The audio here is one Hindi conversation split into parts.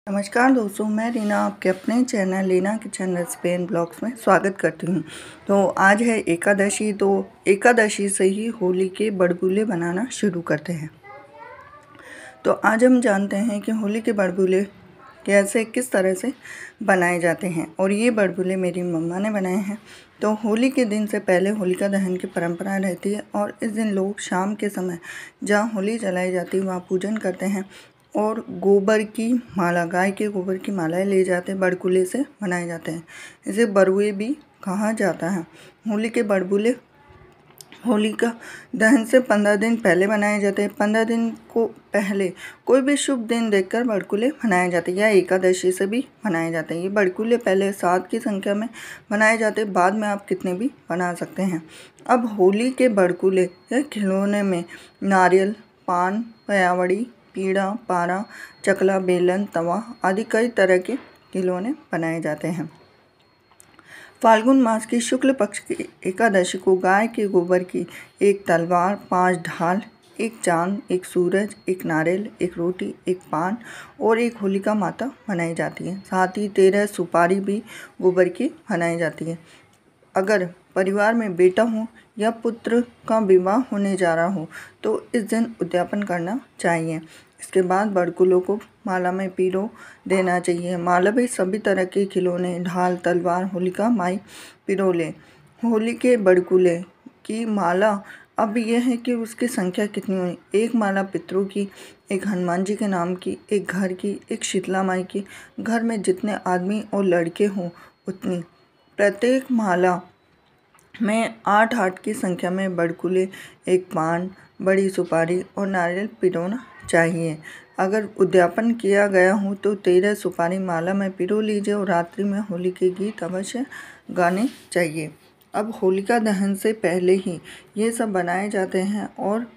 नमस्कार दोस्तों, मैं रीना आपके अपने channel Reena kitchen recipe and blogs में स्वागत करती हूँ। तो आज है एकादशी, तो एकादशी से ही होली के बड़बुले बनाना शुरू करते हैं। तो आज हम जानते हैं कि होली के बड़बुले किस तरह से बनाए जाते हैं। और ये बड़बुले मेरी मम्मा ने बनाए हैं। तो होली के दिन से पहले होलिका दहन की परंपरा रहती है और इस दिन लोग शाम के समय जहाँ होली जलाई जाती है वहाँ पूजन करते हैं और गोबर की माला, गाय के गोबर की मालाएं ले जाते हैं, बड़कुले से बनाए जाते हैं। इसे बड़ुए भी कहा जाता है। होली के बड़बुले होलिका दहन से 15 दिन पहले बनाए जाते हैं। 15 दिन को पहले कोई भी शुभ दिन देखकर बड़कुले बनाए जाते हैं या एकादशी से भी बनाए जाते हैं। ये बड़कुले पहले 7 की संख्या में बनाए जाते हैं, बाद में आप कितने भी बना सकते हैं। अब होली के बड़कुले या खिलौने में नारियल, पान, पयावड़ी, पीड़ा, पारा, चकला, बेलन, तवा आदि कई तरह के खिलौने बनाए जाते हैं। फाल्गुन मास की शुक्ल पक्ष की एकादशी को गाय के गोबर की एक तलवार, 5 ढाल, एक चांद, एक सूरज, एक नारियल, एक रोटी, एक पान और एक होलिका माता बनाई जाती है। साथ ही 13 सुपारी भी गोबर की बनाई जाती है। अगर परिवार में बेटा हो या पुत्र का विवाह होने जा रहा हो तो इस दिन उद्यापन करना चाहिए। इसके बाद बड़कुलों को माला में पिरो देना चाहिए। माला में सभी तरह के खिलौने, ढाल, तलवार, होलिका माई पिरो लें। होली के बड़कुले की माला अब यह है कि उसकी संख्या कितनी हुई। एक माला पितरों की, एक हनुमान जी के नाम की, एक घर की, एक शीतला माई की। घर में जितने आदमी और लड़के हों उतनी। प्रत्येक माला में 8 की संख्या में बड़कुले, एक पान, बड़ी सुपारी और नारियल पिरोना चाहिए। अगर उद्यापन किया गया हो तो 13 सुपारी माला में पिरो लीजिए और रात्रि में होली के गीत अवश्य गाने चाहिए। अब होलिका दहन से पहले ही ये सब बनाए जाते हैं और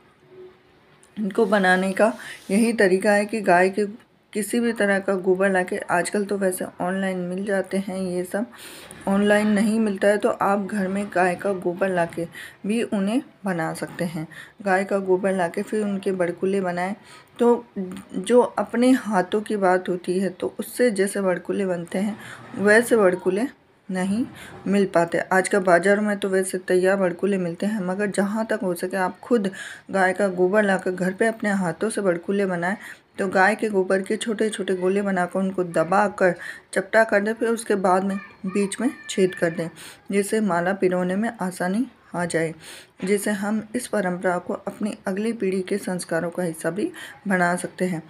इनको बनाने का यही तरीका है कि गाय के किसी भी तरह का गोबर लाके, आजकल तो वैसे ऑनलाइन मिल जाते हैं, ये सब ऑनलाइन नहीं मिलता है तो आप घर में गाय का गोबर लाके भी उन्हें बना सकते हैं। गाय का गोबर लाके फिर उनके बड़कुले बनाएं तो जो अपने हाथों की बात होती है तो उससे जैसे बड़कुले बनते हैं वैसे बड़कुले नहीं मिल पाते। आजकल बाज़ारों में तो वैसे तैयार बड़कुले मिलते हैं, मगर जहाँ तक हो सके आप खुद गाय का गोबर लाकर घर पे अपने हाथों से बड़कुले बनाएं। तो गाय के गोबर के छोटे छोटे गोले बनाकर उनको दबाकर चपटा कर दें, फिर उसके बाद में बीच में छेद कर दें जिससे माला पिरोने में आसानी आ जाए, जिससे हम इस परंपरा को अपनी अगली पीढ़ी के संस्कारों का हिस्सा भी बना सकते हैं।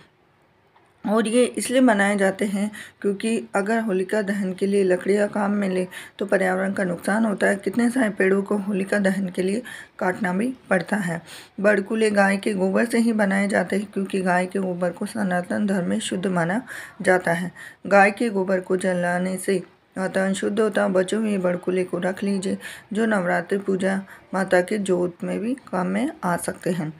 और ये इसलिए मनाए जाते हैं क्योंकि अगर होलिका दहन के लिए लकड़ियाँ काम में ले तो पर्यावरण का नुकसान होता है। कितने सारे पेड़ों को होलिका दहन के लिए काटना भी पड़ता है। बड़कुले गाय के गोबर से ही बनाए जाते हैं क्योंकि गाय के गोबर को सनातन धर्म में शुद्ध माना जाता है। गाय के गोबर को जलाने से वातावरण शुद्ध होता है। बचे हुए बड़कुले को रख लीजिए जो नवरात्रि पूजा माता के जोत में भी काम में आ सकते हैं।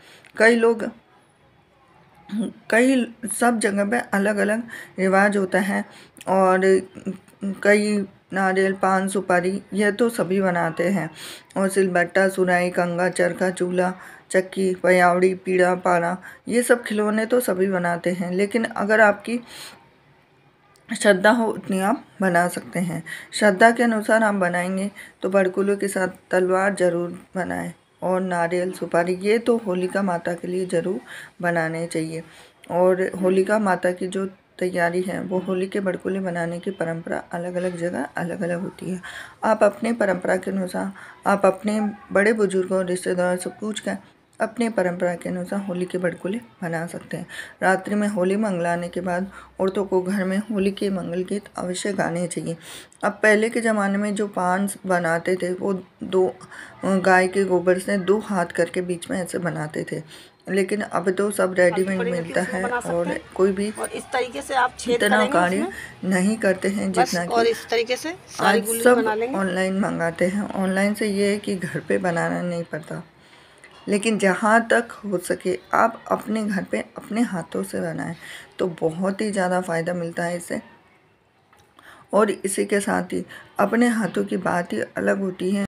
कई सब जगह पे अलग अलग रिवाज होता है और कई नारियल, पान, सुपारी यह तो सभी बनाते हैं और सिलबट्टा, सुराही, कंगा, चरखा, चूल्हा, चक्की, पयावड़ी, पीड़ा, पारा ये सब खिलौने तो सभी बनाते हैं। लेकिन अगर आपकी श्रद्धा हो उतनी आप बना सकते हैं। श्रद्धा के अनुसार आप बनाएंगे तो बड़कुलों के साथ तलवार ज़रूर बनाएं और नारियल, सुपारी ये तो होलिका माता के लिए ज़रूर बनाने चाहिए। और होलिका माता की जो तैयारी है वो होली के बड़कुले बनाने की परंपरा अलग अलग जगह अलग अलग होती है। आप अपने परंपरा के अनुसार आप अपने बड़े बुजुर्गों और रिश्तेदारों से पूछ कर अपने परंपरा के अनुसार होली के बड़कुले बना सकते हैं। रात्रि में होली मंगलाने के बाद औरतों को घर में होली के मंगल गीत अवश्य गाने चाहिए। अब पहले के ज़माने में जो पान बनाते थे वो 2 गाय के गोबर से 2 हाथ करके बीच में ऐसे बनाते थे, लेकिन अब तो सब रेडीमेड मिलता है और कोई भी और इस तरीके से आप छेद इतना कार्य नहीं करते हैं जितना कि और इस तरीके से सारी आज सब ऑनलाइन मंगाते हैं। ऑनलाइन से ये है कि घर पे बनाना नहीं पड़ता, लेकिन जहाँ तक हो सके आप अपने घर पे अपने हाथों से बनाएं तो बहुत ही ज़्यादा फ़ायदा मिलता है इससे। और इसी के साथ ही अपने हाथों की बात ही अलग होती है।